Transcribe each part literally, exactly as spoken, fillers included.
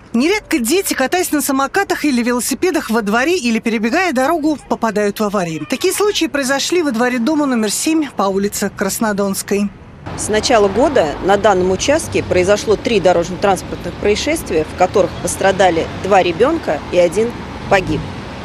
Нередко дети, катаясь на самокатах или велосипедах во дворе или перебегая дорогу, попадают в аварии. Такие случаи произошли во дворе дома номер семь по улице Краснодонской. С начала года на данном участке произошло три дорожно-транспортных происшествия, в которых пострадали два ребенка и один погиб.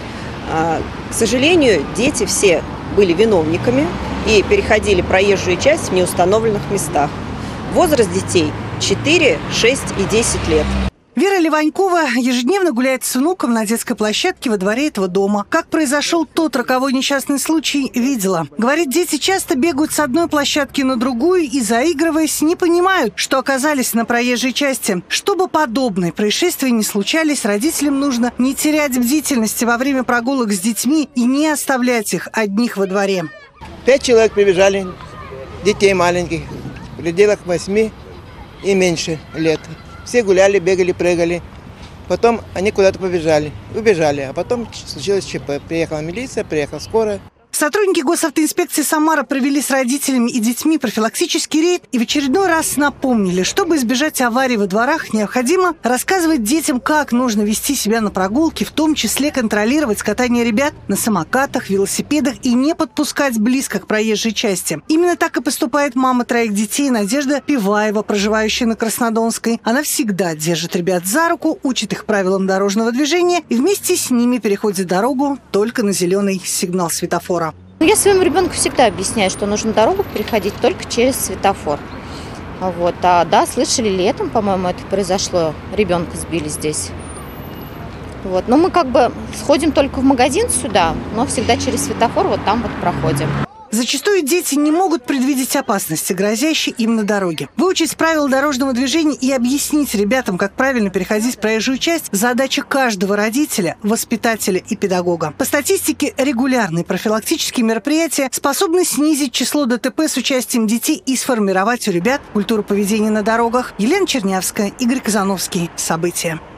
К сожалению, дети все были виновниками и переходили проезжую часть в неустановленных местах. Возраст детей четыре, шесть и десять лет. Вера Ливанькова ежедневно гуляет с внуком на детской площадке во дворе этого дома. Как произошел тот роковой несчастный случай, видела. Говорит, дети часто бегают с одной площадки на другую и, заигрываясь, не понимают, что оказались на проезжей части. Чтобы подобные происшествия не случались, родителям нужно не терять бдительности во время прогулок с детьми и не оставлять их одних во дворе. Пять человек прибежали, детей маленьких, в пределах восьми и меньше лет. Все гуляли, бегали, прыгали. Потом они куда-то побежали, убежали. А потом случилось ЧП. Приехала милиция, приехала скорая. Сотрудники госавтоинспекции Самары провели с родителями и детьми профилактический рейд и в очередной раз напомнили, чтобы избежать аварий во дворах, необходимо рассказывать детям, как нужно вести себя на прогулке, в том числе контролировать катание ребят на самокатах, велосипедах и не подпускать близко к проезжей части. Именно так и поступает мама троих детей Надежда Пиваева, проживающая на Краснодонской. Она всегда держит ребят за руку, учит их правилам дорожного движения и вместе с ними переходит дорогу только на зеленый сигнал светофора. Я своему ребенку всегда объясняю, что нужно дорогу переходить только через светофор. Вот. А да, слышали, летом, по-моему, это произошло. Ребенка сбили здесь. Вот. Но мы как бы сходим только в магазин сюда, но всегда через светофор вот там вот проходим. Зачастую дети не могут предвидеть опасности, грозящие им на дороге. Выучить правила дорожного движения и объяснить ребятам, как правильно переходить проезжую часть – задача каждого родителя, воспитателя и педагога. По статистике, регулярные профилактические мероприятия способны снизить число ДТП с участием детей и сформировать у ребят культуру поведения на дорогах. Елена Чернявская, Игорь Казановский. События.